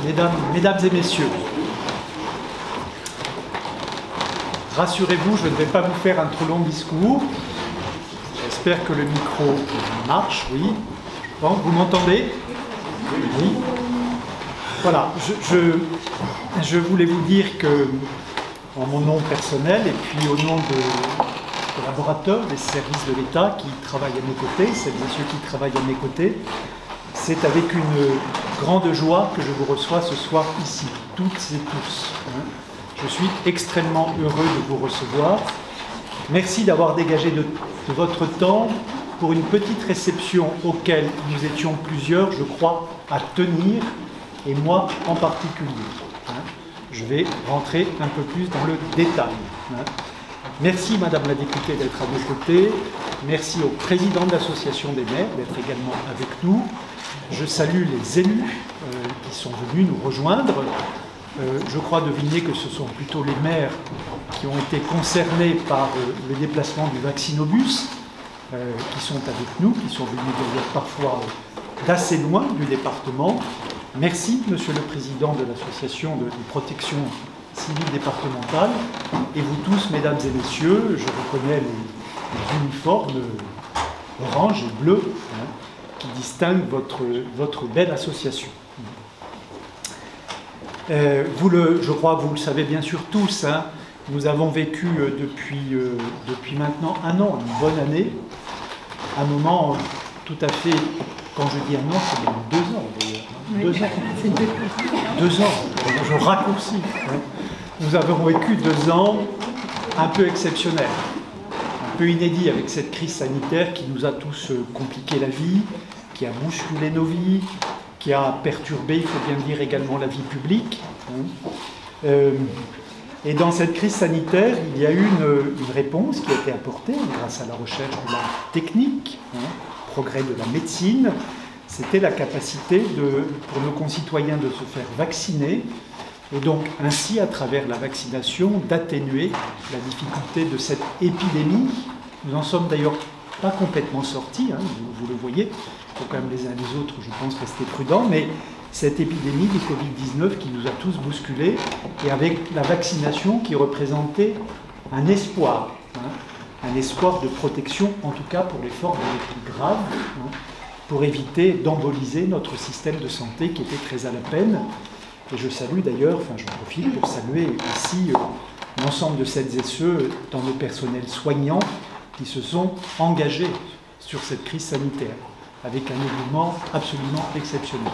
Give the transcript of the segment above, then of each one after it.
Mesdames et messieurs, rassurez-vous, je ne vais pas vous faire un trop long discours. J'espère que le micro marche, oui. Bon, vous m'entendez? Oui. Voilà, je voulais vous dire que, en mon nom personnel et puis au nom de collaborateurs des services de l'État qui travaillent à mes côtés, celles et ceux qui travaillent à mes côtés, c'est avec une grande joie que je vous reçois ce soir ici, toutes et tous. Je suis extrêmement heureux de vous recevoir. Merci d'avoir dégagé de votre temps pour une petite réception auquel nous étions plusieurs, je crois, à tenir, et moi en particulier. Je vais rentrer un peu plus dans le détail. Merci, Madame la députée, d'être à nos côtés. Merci au président de l'Association des maires d'être également avec nous. Je salue les élus qui sont venus nous rejoindre. Je crois deviner que ce sont plutôt les maires qui ont été concernés par le déplacement du vaccinobus, qui sont avec nous, qui sont venus d'ailleurs parfois d'assez loin du département. Merci, Monsieur le Président de l'Association de protection civile départementale, et vous tous, Mesdames et Messieurs, je reconnais les uniformes orange et bleu qui distinguent votre belle association. Je crois que vous le savez bien sûr tous, nous avons vécu depuis maintenant un an, une bonne année, un moment tout à fait, quand je dis un an, c'est même 2 ans d'ailleurs. 2 ans. 2 ans, je raccourcis. Nous avons vécu 2 ans un peu exceptionnels, un peu inédits avec cette crise sanitaire qui nous a tous compliqué la vie, qui a bousculé nos vies, qui a perturbé, il faut bien dire, également la vie publique. Et dans cette crise sanitaire, il y a eu une réponse qui a été apportée grâce à la recherche de la technique, progrès de la médecine. C'était la capacité pour nos concitoyens de se faire vacciner et donc ainsi, à travers la vaccination, d'atténuer la difficulté de cette épidémie. Nous n'en sommes d'ailleurs pas complètement sortis, vous le voyez. Il faut quand même les uns les autres, je pense, rester prudents, mais cette épidémie du Covid-19 qui nous a tous bousculés, et avec la vaccination qui représentait un espoir de protection, en tout cas pour les formes les plus graves, pour éviter d'emboliser notre système de santé qui était très à la peine. Et je salue d'ailleurs, j'en profite pour saluer ici l'ensemble de celles et ceux dans le personnel soignant qui se sont engagés sur cette crise sanitaire, avec un dévouement absolument exceptionnel.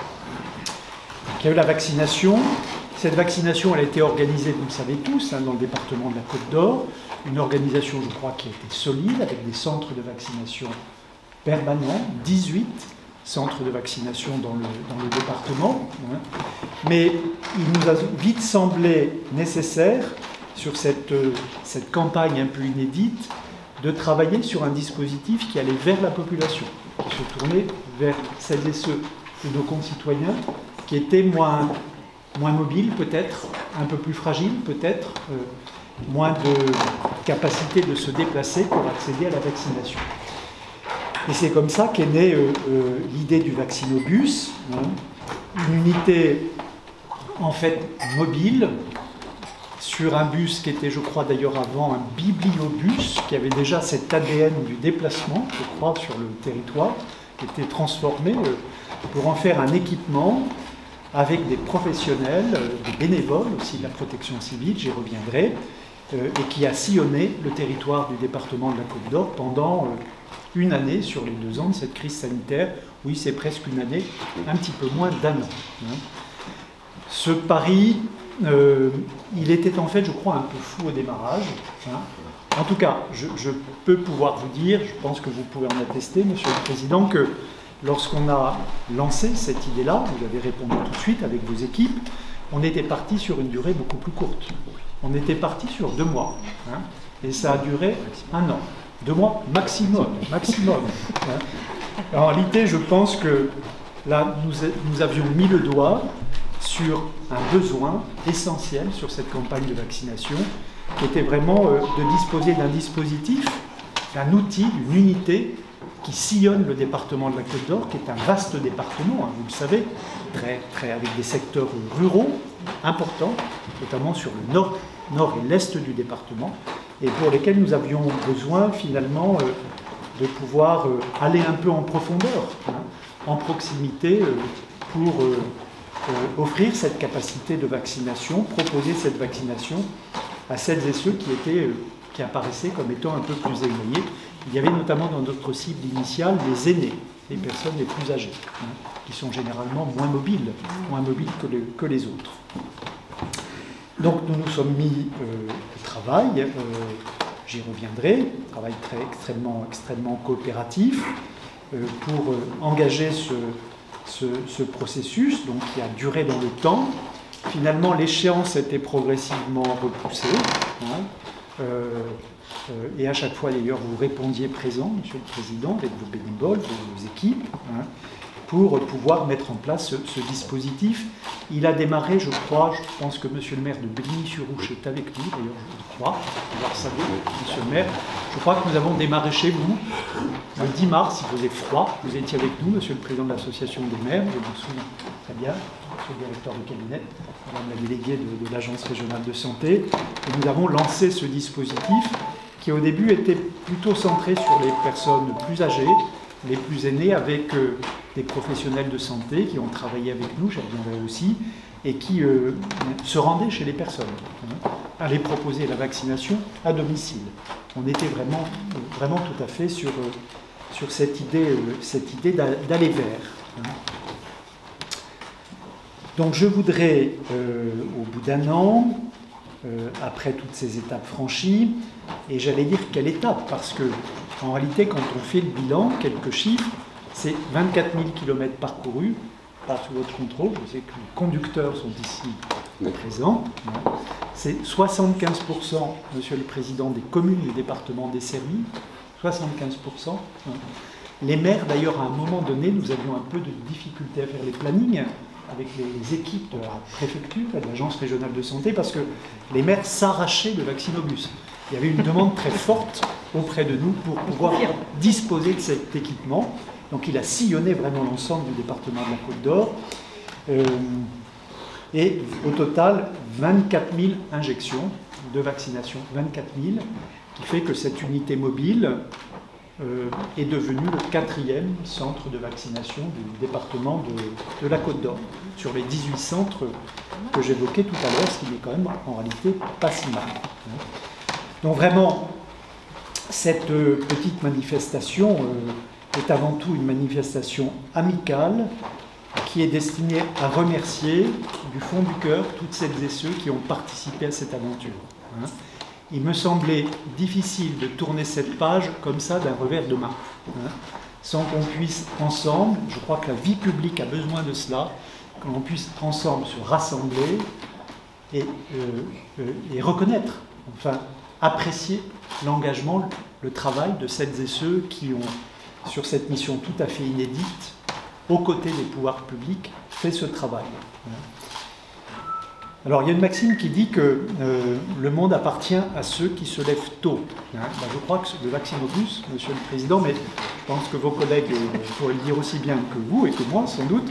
Il y a eu la vaccination. Cette vaccination, elle a été organisée, vous le savez tous, dans le département de la Côte d'Or. Une organisation, je crois, qui a été solide, avec des centres de vaccination permanents, 18 centres de vaccination dans le département. Mais il nous a vite semblé nécessaire, sur cette campagne un peu inédite, de travailler sur un dispositif qui allait vers la population, qui se tournait vers celles et ceux de nos concitoyens qui étaient moins mobiles peut-être, un peu plus fragiles peut-être, moins de capacité de se déplacer pour accéder à la vaccination. Et c'est comme ça qu'est née l'idée du vaccinobus, une unité en fait mobile, sur un bus qui était, je crois d'ailleurs avant, un bibliobus, qui avait déjà cet ADN du déplacement, je crois, sur le territoire, qui était transformé pour en faire un équipement avec des professionnels, des bénévoles aussi de la protection civile, j'y reviendrai, et qui a sillonné le territoire du département de la Côte d'Or pendant une année sur les 2 ans de cette crise sanitaire. Oui, c'est presque une année, un petit peu moins d'1 an. Ce pari, il était en fait, je crois, un peu fou au démarrage. En tout cas, je peux pouvoir vous dire, je pense que vous pouvez en attester, Monsieur le Président, que lorsqu'on a lancé cette idée-là, vous avez répondu tout de suite avec vos équipes, on était parti sur une durée beaucoup plus courte. On était parti sur 2 mois. Et ça a duré 1 an. 2 mois maximum. En réalité, je pense que là, nous avions mis le doigt sur un besoin essentiel sur cette campagne de vaccination, qui était vraiment de disposer d'un dispositif, d'un outil, d'une unité qui sillonne le département de la Côte d'Or, qui est un vaste département, hein, vous le savez, avec des secteurs ruraux importants, notamment sur le nord et l'est du département, et pour lesquels nous avions besoin finalement de pouvoir aller un peu en profondeur, hein, en proximité, pour offrir cette capacité de vaccination, proposer cette vaccination à celles et ceux qui apparaissaient comme étant un peu plus éloignés. Il y avait notamment dans notre cible initiale les aînés, les personnes les plus âgées, hein, qui sont généralement moins mobiles que les autres. Donc nous nous sommes mis au travail, j'y reviendrai, travail extrêmement coopératif, pour engager ce processus, donc, qui a duré dans le temps. Finalement, l'échéance était progressivement repoussée, hein, et à chaque fois, d'ailleurs, vous répondiez présent, Monsieur le Président, avec vos bénévoles, vos équipes, hein, pour pouvoir mettre en place ce dispositif. Il a démarré, je pense que Monsieur le maire de Bligny-sur-Ouche est avec nous, d'ailleurs, je crois, alors salut, Monsieur le maire. Je crois que nous avons démarré chez vous le 10 mars, il faisait froid, vous étiez avec nous, Monsieur le Président de l'Association des maires, je me souviens très bien, Monsieur le directeur de cabinet, Madame la déléguée de l'Agence régionale de santé, et nous avons lancé ce dispositif qui au début était plutôt centré sur les personnes plus âgées, les plus aînés, avec des professionnels de santé qui ont travaillé avec nous, j'y reviendrai aussi, et qui se rendaient chez les personnes, hein, à les proposer la vaccination à domicile. On était vraiment tout à fait sur cette idée d'aller vers. Hein. Donc je voudrais, au bout d'un an, après toutes ces étapes franchies, et j'allais dire quelle étape, parce que en réalité, quand on fait le bilan, quelques chiffres, c'est 24 000 km parcourus, pas sous votre contrôle, je sais que les conducteurs sont ici présents. C'est 75%, Monsieur le Président, des communes du département desservies, 75%. Les maires, d'ailleurs, à un moment donné, nous avions un peu de difficulté à faire les plannings avec les équipes de la préfecture et de l'Agence régionale de santé, parce que les maires s'arrachaient de Vaccinobus. Il y avait une demande très forte auprès de nous pour pouvoir disposer de cet équipement. Donc il a sillonné vraiment l'ensemble du département de la Côte d'Or. Et au total, 24 000 injections de vaccination. 24 000, qui fait que cette unité mobile est devenue le 4e centre de vaccination du département de la Côte d'Or, sur les 18 centres que j'évoquais tout à l'heure, ce qui n'est quand même en réalité pas si mal. Donc vraiment, cette petite manifestation est avant tout une manifestation amicale qui est destinée à remercier du fond du cœur toutes celles et ceux qui ont participé à cette aventure. Il me semblait difficile de tourner cette page comme ça d'un revers de main, sans qu'on puisse ensemble, je crois que la vie publique a besoin de cela, que l'on puisse ensemble se rassembler et reconnaître, enfin apprécier l'engagement, le travail de celles et ceux qui ont, sur cette mission tout à fait inédite, aux côtés des pouvoirs publics, fait ce travail. Alors, il y a une maxime qui dit que le monde appartient à ceux qui se lèvent tôt. Je crois que le Vaccinobus, Monsieur le Président, mais je pense que vos collègues pourraient le dire aussi bien que vous et que moi, sans doute,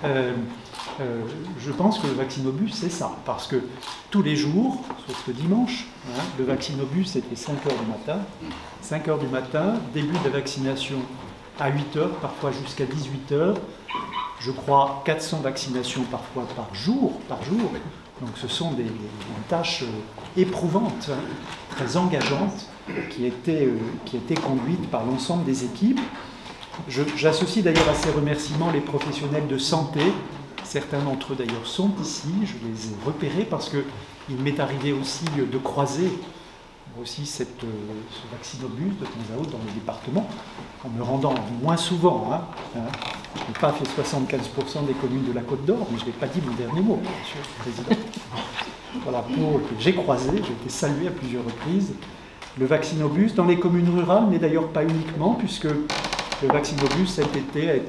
je pense que le Vaccinobus, c'est ça. Parce que tous les jours, sauf le dimanche, le Vaccinobus, c'était 5 h du matin. 5 h du matin, début de la vaccination à 8 h, parfois jusqu'à 18 h. Je crois 400 vaccinations parfois par jour. Donc ce sont des tâches éprouvantes, très engageantes, qui étaient conduites par l'ensemble des équipes. J'associe d'ailleurs à ces remerciements les professionnels de santé. Certains d'entre eux d'ailleurs sont ici, je les ai repérés parce qu'il m'est arrivé aussi de croiser aussi ce Vaccinobus de temps à autre dans le département, en me rendant moins souvent. Je n'ai pas fait 75% des communes de la Côte d'Or, mais je n'ai pas dit mon dernier mot, Monsieur le Président. Voilà, j'ai croisé, j'ai été salué à plusieurs reprises, le Vaccinobus dans les communes rurales, mais d'ailleurs pas uniquement, puisque le Vaccinobus cet été a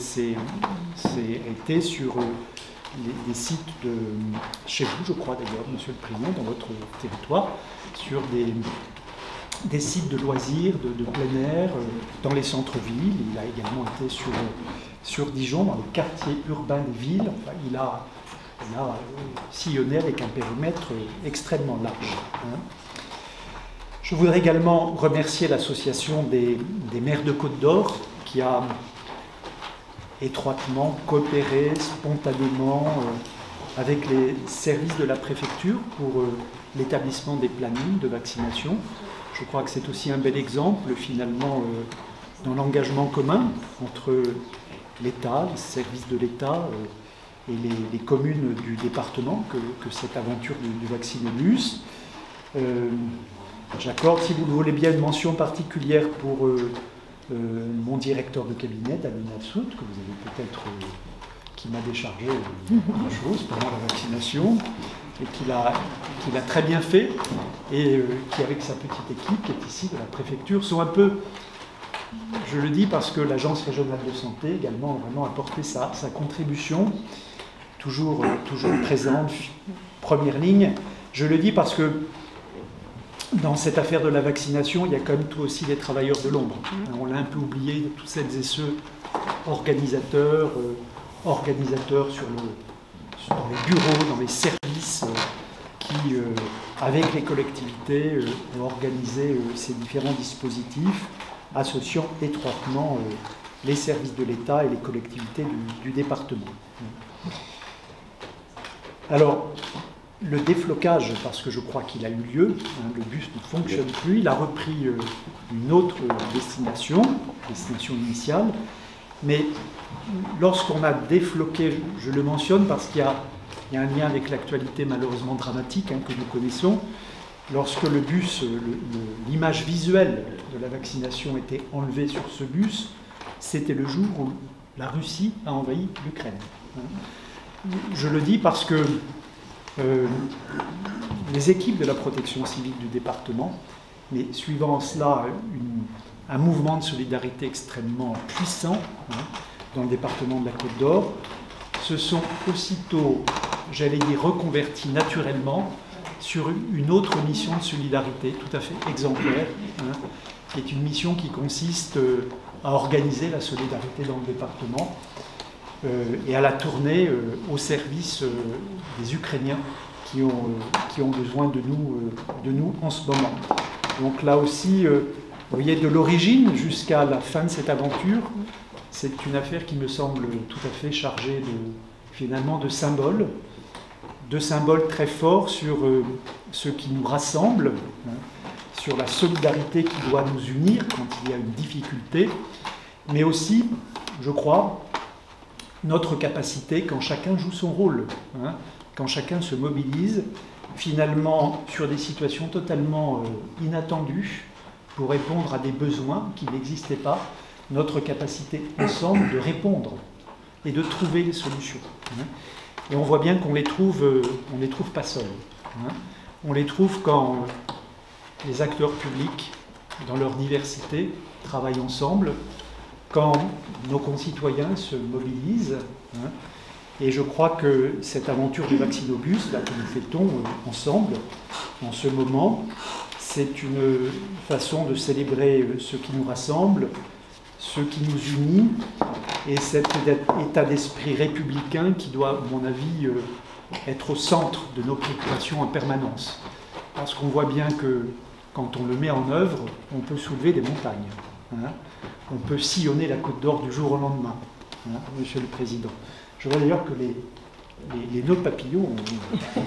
été sur des sites de chez vous, je crois d'ailleurs, Monsieur le Président, dans votre territoire, sur des sites de loisirs, de plein air, dans les centres-villes. Il a également été sur Dijon, dans les quartiers urbains des villes. Enfin, il a sillonné avec un périmètre extrêmement large. Hein. Je voudrais également remercier l'association des maires de Côte d'Or qui a étroitement coopéré spontanément avec les services de la préfecture pour l'établissement des plannings de vaccination. Je crois que c'est aussi un bel exemple finalement dans l'engagement commun entre l'État, les services de l'État et les communes du département que cette aventure du Vaccinobus. J'accorde, si vous le voulez bien, une mention particulière pour mon directeur de cabinet, Damien Absout, que vous avez peut-être, qui m'a déchargé de choses pendant la vaccination, et qu'il a très bien fait, et qui, avec sa petite équipe, qui est ici de la préfecture, sont un peu, je le dis parce que l'Agence régionale de santé également a vraiment apporté sa contribution, toujours présente, première ligne. Je le dis parce que dans cette affaire de la vaccination, il y a quand même tout aussi des travailleurs de l'ombre. On l'a un peu oublié, tous celles et ceux organisateurs dans les bureaux, dans les services qui, avec les collectivités, ont organisé ces différents dispositifs, associant étroitement les services de l'État et les collectivités du département. Alors, le déflocage, parce que je crois qu'il a eu lieu, le bus ne fonctionne plus, il a repris une autre destination initiale, mais lorsqu'on a défloqué, je le mentionne parce qu'il y a un lien avec l'actualité malheureusement dramatique que nous connaissons, lorsque le bus, l'image visuelle de la vaccination était enlevée sur ce bus, c'était le jour où la Russie a envahi l'Ukraine. Je le dis parce que les équipes de la protection civile du département, mais suivant cela un mouvement de solidarité extrêmement puissant dans le département de la Côte d'Or, se sont aussitôt, j'allais dire, reconvertis naturellement sur une autre mission de solidarité tout à fait exemplaire, qui est une mission qui consiste à organiser la solidarité dans le département et à la tourner au service des Ukrainiens qui ont besoin de nous en ce moment. Donc là aussi, vous voyez, de l'origine jusqu'à la fin de cette aventure, c'est une affaire qui me semble tout à fait chargée finalement de symboles très forts sur ce qui nous rassemble, sur la solidarité qui doit nous unir quand il y a une difficulté, mais aussi, je crois, notre capacité, quand chacun joue son rôle, quand chacun se mobilise, finalement, sur des situations totalement inattendues, pour répondre à des besoins qui n'existaient pas, notre capacité ensemble de répondre et de trouver les solutions. Et on voit bien qu'on les trouve pas seuls. On les trouve quand les acteurs publics, dans leur diversité, travaillent ensemble, quand nos concitoyens se mobilisent. Et je crois que cette aventure du Vaccinobus, là, que nous fêtons ensemble, en ce moment, c'est une façon de célébrer ce qui nous rassemble, ce qui nous unit, et cet état d'esprit républicain qui doit, à mon avis, être au centre de nos préoccupations en permanence. Parce qu'on voit bien que quand on le met en œuvre, on peut soulever des montagnes. On peut sillonner la Côte d'Or du jour au lendemain, Monsieur le Président. Je vois d'ailleurs que les nœuds papillons ont...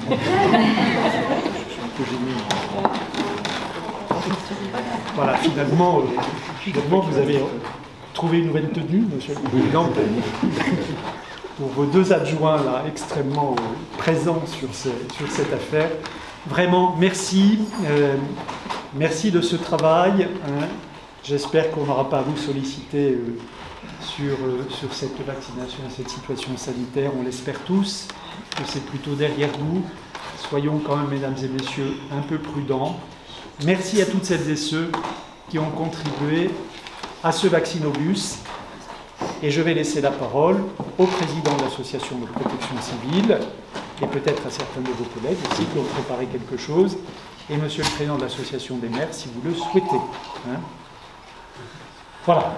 Voilà, finalement, vous avez trouvé une nouvelle tenue, Monsieur le Président, pour vos deux adjoints là, extrêmement présents sur cette affaire. Vraiment, merci. Merci de ce travail. J'espère qu'on n'aura pas à vous solliciter sur cette vaccination, cette situation sanitaire. On l'espère tous, que c'est plutôt derrière nous. Soyons quand même, mesdames et messieurs, un peu prudents. Merci à toutes celles et ceux qui ont contribué à ce Vaccinobus. Et je vais laisser la parole au président de l'association de protection civile et peut-être à certains de vos collègues aussi qui ont préparé quelque chose. et Monsieur le Président de l'Association des maires, si vous le souhaitez. Hein. Voilà.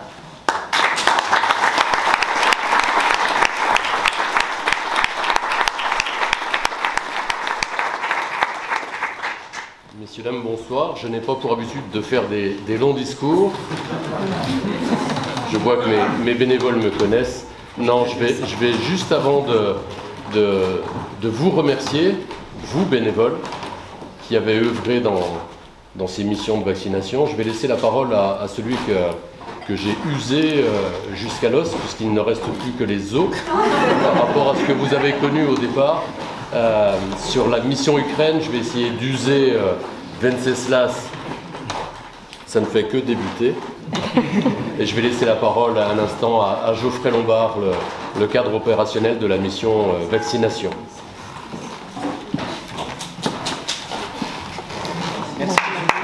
Messieurs, dames, bonsoir. Je n'ai pas pour habitude de faire des longs discours. Je vois que mes bénévoles me connaissent. Non, je vais juste avant de vous remercier, vous bénévoles, qui avez œuvré dans ces missions de vaccination. Je vais laisser la parole à celui que j'ai usé jusqu'à l'os, puisqu'il ne reste plus que les os, par rapport à ce que vous avez connu au départ. Sur la mission Ukraine, je vais essayer d'user Venceslas. Ça ne fait que débuter. Et je vais laisser la parole à un instant à Geoffrey Lombard, le cadre opérationnel de la mission vaccination. Merci.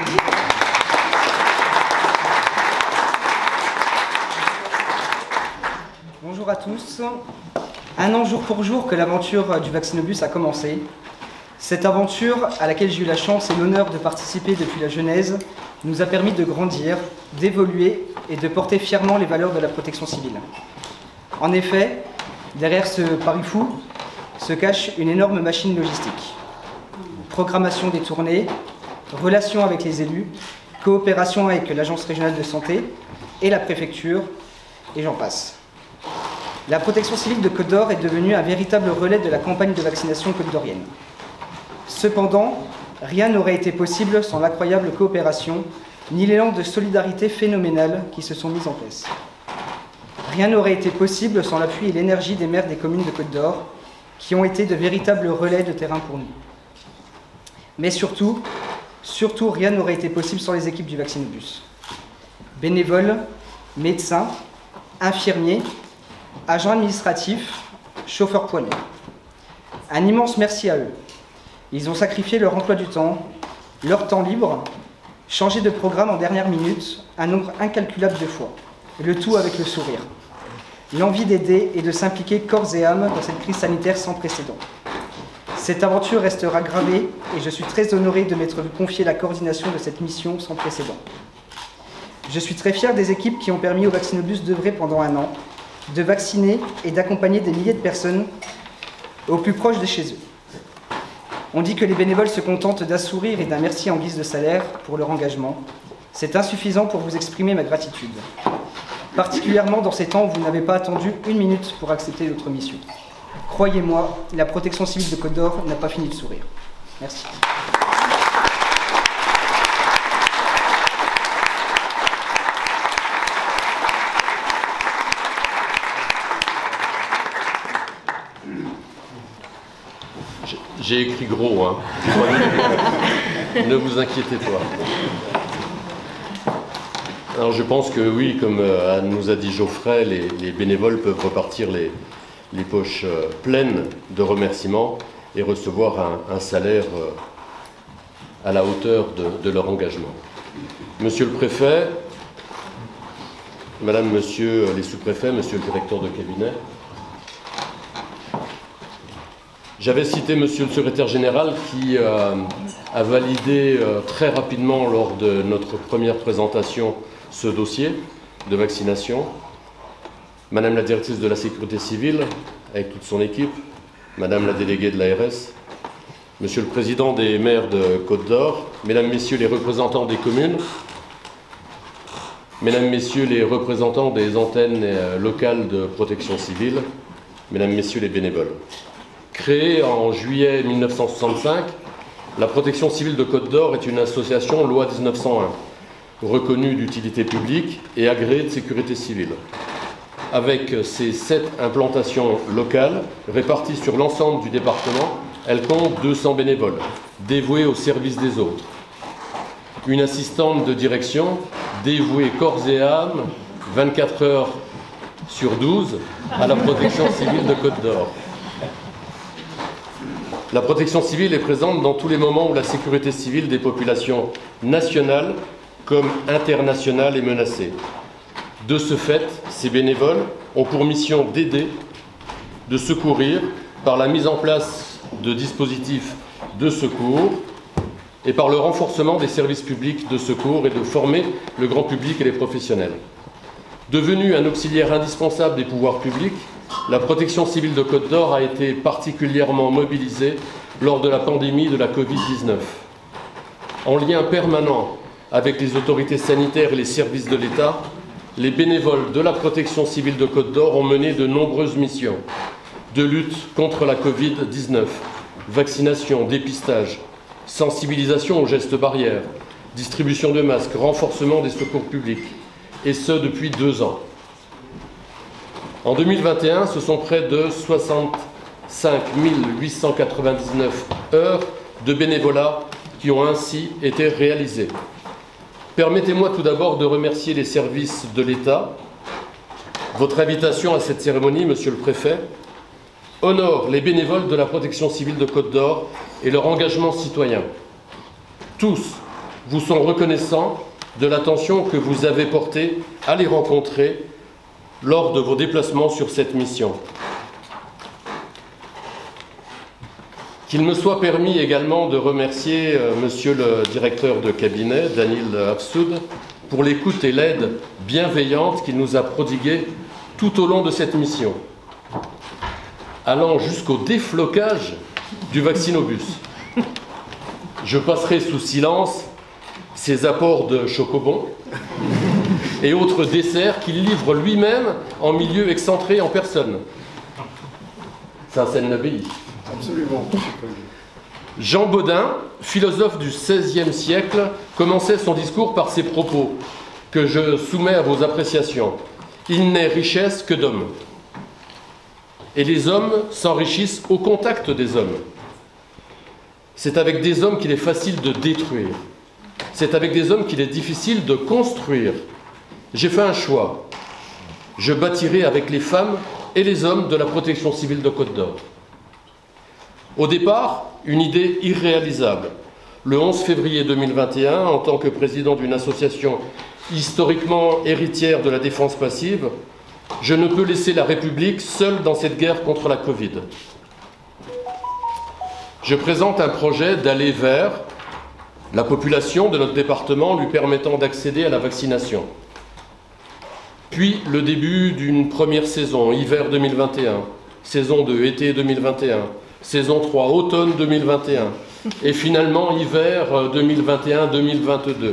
Bonjour à tous. Un an jour pour jour que l'aventure du Vaccinobus a commencé. Cette aventure, à laquelle j'ai eu la chance et l'honneur de participer depuis la genèse, nous a permis de grandir, d'évoluer et de porter fièrement les valeurs de la protection civile. En effet, derrière ce pari fou se cache une énorme machine logistique. Programmation des tournées, relations avec les élus, coopération avec l'Agence régionale de santé et la préfecture, et j'en passe. La protection civile de Côte d'Or est devenue un véritable relais de la campagne de vaccination côte-d'orienne. Cependant, rien n'aurait été possible sans l'incroyable coopération, ni l'élan de solidarité phénoménale qui se sont mis en place. Rien n'aurait été possible sans l'appui et l'énergie des maires des communes de Côte d'Or, qui ont été de véritables relais de terrain pour nous. Mais surtout, rien n'aurait été possible sans les équipes du Vaccinobus. Bénévoles, médecins, infirmiers, agents administratifs, chauffeurs poignets. Un immense merci à eux. Ils ont sacrifié leur emploi du temps, leur temps libre, changé de programme en dernière minute un nombre incalculable de fois, le tout avec le sourire. L'envie d'aider et de s'impliquer corps et âme dans cette crise sanitaire sans précédent. Cette aventure restera gravée et je suis très honoré de m'être confié la coordination de cette mission sans précédent. Je suis très fier des équipes qui ont permis au Vaccinobus d'œuvrer pendant un an, de vacciner et d'accompagner des milliers de personnes au plus proche de chez eux. On dit que les bénévoles se contentent d'un sourire et d'un merci en guise de salaire pour leur engagement. C'est insuffisant pour vous exprimer ma gratitude. Particulièrement dans ces temps où vous n'avez pas attendu une minute pour accepter notre mission. Croyez-moi, la protection civile de Côte d'Or n'a pas fini de sourire. Merci. J'ai écrit gros, hein. Ne vous inquiétez pas. Alors je pense que oui, comme nous a dit Geoffrey, les bénévoles peuvent repartir les poches pleines de remerciements et recevoir un salaire à la hauteur de leur engagement. Monsieur le préfet, madame, monsieur les sous-préfets, monsieur le directeur de cabinet, j'avais cité monsieur le secrétaire général qui a validé très rapidement lors de notre première présentation ce dossier de vaccination. Madame la directrice de la sécurité civile, avec toute son équipe, madame la déléguée de l'ARS, monsieur le président des maires de Côte d'Or, mesdames, messieurs les représentants des communes, mesdames, messieurs les représentants des antennes locales de protection civile, mesdames, messieurs les bénévoles. Créée en juillet 1965, la protection civile de Côte d'Or est une association loi 1901, reconnue d'utilité publique et agréée de sécurité civile. Avec ses 7 implantations locales réparties sur l'ensemble du département, elle compte 200 bénévoles, dévoués au service des autres. Une assistante de direction, dévouée corps et âme, 24 heures sur 12, à la protection civile de Côte d'Or. La protection civile est présente dans tous les moments où la sécurité civile des populations nationales comme internationales est menacée. De ce fait, ces bénévoles ont pour mission d'aider, de secourir par la mise en place de dispositifs de secours et par le renforcement des services publics de secours et de former le grand public et les professionnels. Devenue un auxiliaire indispensable des pouvoirs publics, la protection civile de Côte d'Or a été particulièrement mobilisée lors de la pandémie de la Covid-19. En lien permanent avec les autorités sanitaires et les services de l'État, les bénévoles de la protection civile de Côte d'Or ont mené de nombreuses missions de lutte contre la Covid-19, vaccination, dépistage, sensibilisation aux gestes barrières, distribution de masques, renforcement des secours publics, et ce depuis 2 ans. En 2021, ce sont près de 65 899 heures de bénévolat qui ont ainsi été réalisées. Permettez-moi tout d'abord de remercier les services de l'État. Votre invitation à cette cérémonie, Monsieur le Préfet, honore les bénévoles de la protection civile de Côte d'Or et leur engagement citoyen. Tous vous sont reconnaissants de l'attention que vous avez portée à les rencontrer lors de vos déplacements sur cette mission. Qu'il me soit permis également de remercier Monsieur le directeur de cabinet, Danil Afsoud, pour l'écoute et l'aide bienveillante qu'il nous a prodiguée tout au long de cette mission, allant jusqu'au déflocage du vaccinobus. Je passerai sous silence ses apports de chocobons et autres desserts qu'il livre lui-même en milieu excentré en personne. Saint-Seine-l'Abbaye. Absolument. Jean Bodin, philosophe du XVIe siècle, commençait son discours par ces propos que je soumets à vos appréciations. Il n'est richesse que d'hommes. Et les hommes s'enrichissent au contact des hommes. C'est avec des hommes qu'il est facile de détruire. C'est avec des hommes qu'il est difficile de construire. J'ai fait un choix. Je bâtirai avec les femmes et les hommes de la protection civile de Côte d'Or. Au départ, une idée irréalisable. Le 11 février 2021, en tant que président d'une association historiquement héritière de la défense passive, je ne peux laisser la République seule dans cette guerre contre la Covid. Je présente un projet d'aller vers la population de notre département lui permettant d'accéder à la vaccination. Puis le début d'une première saison, hiver 2021, saison 2, été 2021, saison 3, automne 2021, et finalement hiver 2021-2022.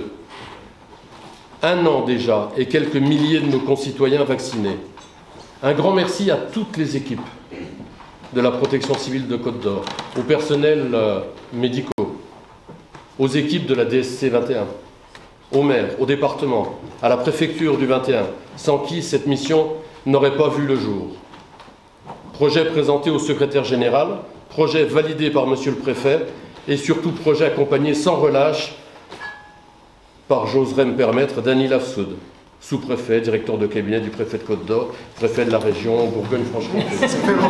1 an déjà, et quelques milliers de nos concitoyens vaccinés. Un grand merci à toutes les équipes de la protection civile de Côte d'Or, aux personnels médicaux, aux équipes de la DSC 21, aux maires, au département, à la préfecture du 21, sans qui cette mission n'aurait pas vu le jour. Projet présenté au secrétaire général, projet validé par Monsieur le Préfet et surtout projet accompagné sans relâche par, j'oserais me permettre, Danil Afsoud, sous-préfet, directeur de cabinet du préfet de Côte d'Or, préfet de la région Bourgogne-Franche-Comté.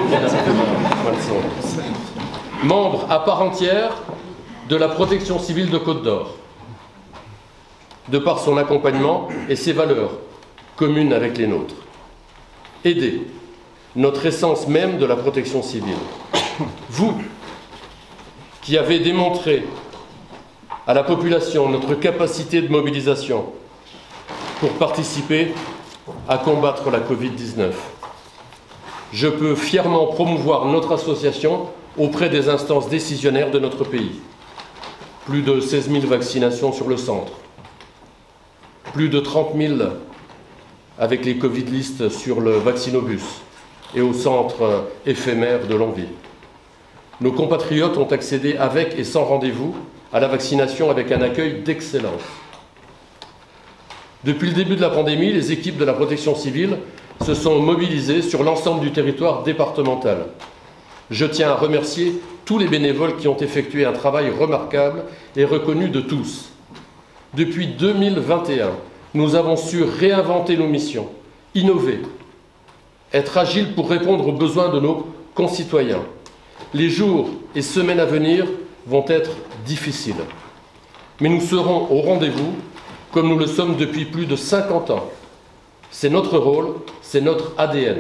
Membre à part entière de la protection civile de Côte d'Or, de par son accompagnement et ses valeurs communes avec les nôtres. Aider, notre essence même de la protection civile. Vous, qui avez démontré à la population notre capacité de mobilisation pour participer à combattre la Covid-19. Je peux fièrement promouvoir notre association auprès des instances décisionnaires de notre pays. Plus de 16 000 vaccinations sur le centre. Plus de 30 000 avec les Covid-listes sur le vaccinobus et au centre éphémère de Longwy. Nos compatriotes ont accédé avec et sans rendez-vous à la vaccination avec un accueil d'excellence. Depuis le début de la pandémie, les équipes de la protection civile se sont mobilisées sur l'ensemble du territoire départemental. Je tiens à remercier tous les bénévoles qui ont effectué un travail remarquable et reconnu de tous. Depuis 2021, nous avons su réinventer nos missions, innover, être agiles pour répondre aux besoins de nos concitoyens. Les jours et semaines à venir vont être difficiles. Mais nous serons au rendez-vous, comme nous le sommes depuis plus de 50 ans. C'est notre rôle, c'est notre ADN.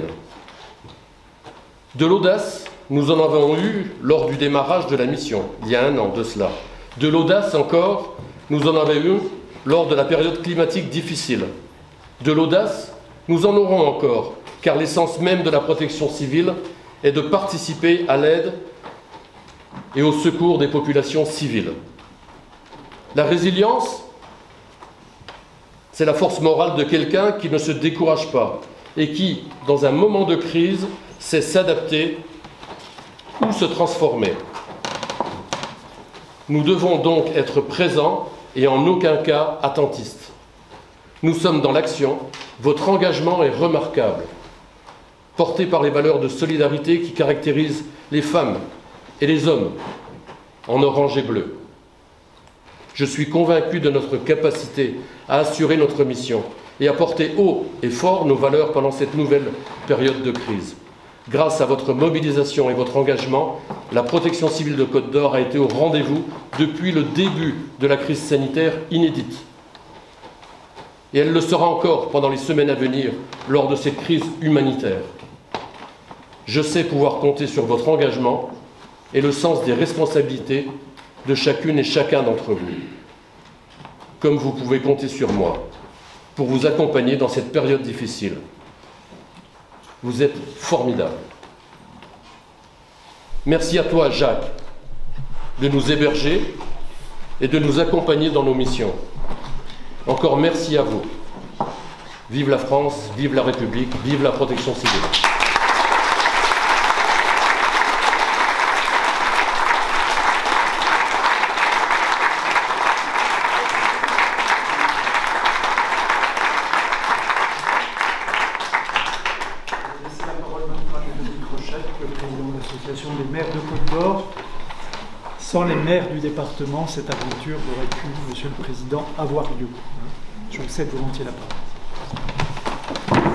De l'audace, nous en avons eu lors du démarrage de la mission, il y a 1 an de cela. De l'audace encore, nous en avons eu lors de la période climatique difficile. De l'audace, nous en aurons encore, car l'essence même de la protection civile est de participer à l'aide et au secours des populations civiles. La résilience, c'est la force morale de quelqu'un qui ne se décourage pas et qui, dans un moment de crise, sait s'adapter ou se transformer. Nous devons donc être présents et en aucun cas attentistes. Nous sommes dans l'action. Votre engagement est remarquable, porté par les valeurs de solidarité qui caractérisent les femmes et les hommes en orange et bleu. Je suis convaincu de notre capacité à assurer notre mission et à porter haut et fort nos valeurs pendant cette nouvelle période de crise. Grâce à votre mobilisation et votre engagement, la protection civile de Côte d'Or a été au rendez-vous depuis le début de la crise sanitaire inédite. Et elle le sera encore pendant les semaines à venir lors de cette crise humanitaire. Je sais pouvoir compter sur votre engagement et le sens des responsabilités de chacune et chacun d'entre vous. Comme vous pouvez compter sur moi pour vous accompagner dans cette période difficile. Vous êtes formidable. Merci à toi, Jacques, de nous héberger et de nous accompagner dans nos missions. Encore merci à vous. Vive la France, vive la République, vive la protection civile. Des maires de Côte d'Or. Sans les maires du département, cette aventure aurait pu, Monsieur le Président, avoir lieu. Je vous cède volontiers la parole.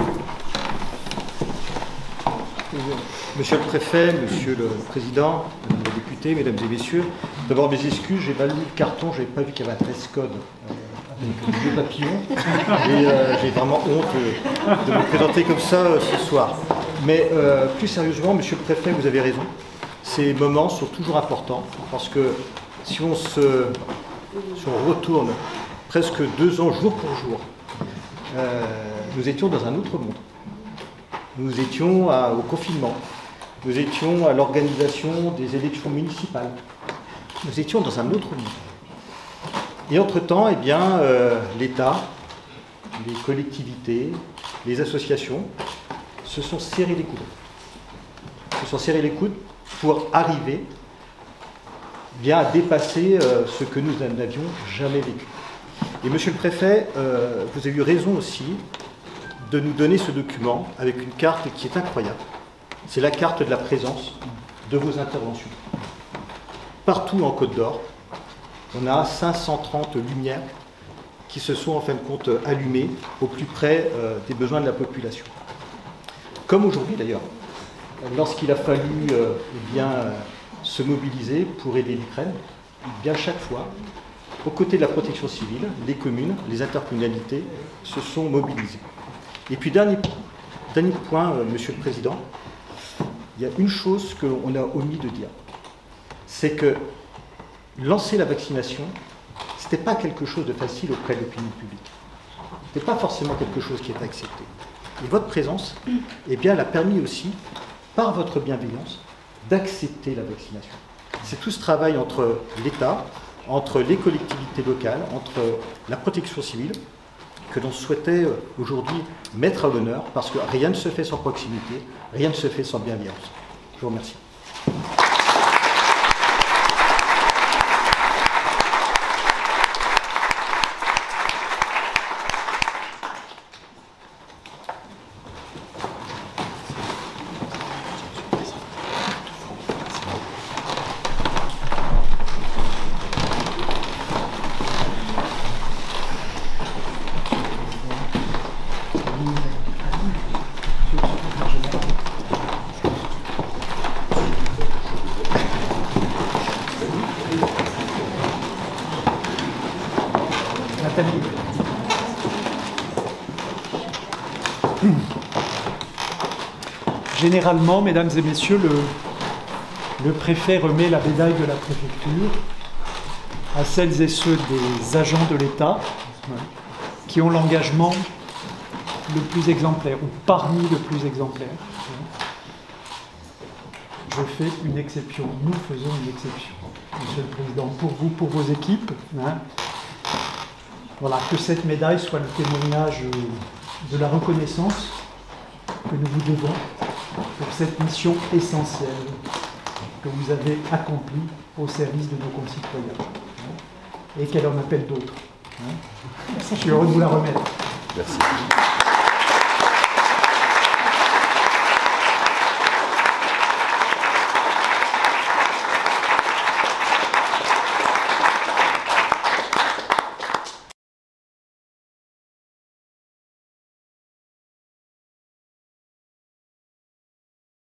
Monsieur le Préfet, Monsieur le Président, Madame la députée, Mesdames et Messieurs, d'abord mes excuses, j'ai mal lu le carton, je n'avais pas vu qu'il y avait un dress code avec deux papillons, et j'ai vraiment honte de me présenter comme ça ce soir. Mais plus sérieusement, Monsieur le Préfet, vous avez raison. Ces moments sont toujours importants parce que si on retourne presque 2 ans jour pour jour, nous étions dans un autre monde. Nous étions au confinement. Nous étions à l'organisation des élections municipales. Nous étions dans un autre monde. Et entre-temps, eh bien, l'État, les collectivités, les associations se sont serrés les coudes. Se sont serrés les coudes pour arriver bien à dépasser ce que nous n'avions jamais vécu. Et Monsieur le Préfet, vous avez eu raison aussi de nous donner ce document avec une carte qui est incroyable. C'est la carte de la présence de vos interventions. Partout en Côte d'Or, on a 530 lumières qui se sont en fin de compte allumées au plus près des besoins de la population. Comme aujourd'hui d'ailleurs, lorsqu'il a fallu se mobiliser pour aider l'Ukraine, bien chaque fois, aux côtés de la protection civile, les communes, les intercommunalités se sont mobilisées. Et puis dernier point, Monsieur le Président, il y a une chose qu'on a omis de dire, c'est que lancer la vaccination, ce n'était pas quelque chose de facile auprès de l'opinion publique. Ce n'était pas forcément quelque chose qui était accepté. Et votre présence, eh bien, elle a permis aussi, par votre bienveillance, d'accepter la vaccination. C'est tout ce travail entre l'État, entre les collectivités locales, entre la protection civile, que l'on souhaitait aujourd'hui mettre à l'honneur, parce que rien ne se fait sans proximité, rien ne se fait sans bienveillance. Je vous remercie. Généralement, mesdames et messieurs, le préfet remet la médaille de la préfecture à celles et ceux des agents de l'État qui ont l'engagement le plus exemplaire, ou parmi le plus exemplaire. Je fais une exception, nous faisons une exception, Monsieur le Président, pour vous, pour vos équipes. Voilà, que cette médaille soit le témoignage de la reconnaissance que nous vous devons pour cette mission essentielle que vous avez accomplie au service de nos concitoyens et qu'elle en appelle d'autres. Je suis heureux de vous la remettre. Merci.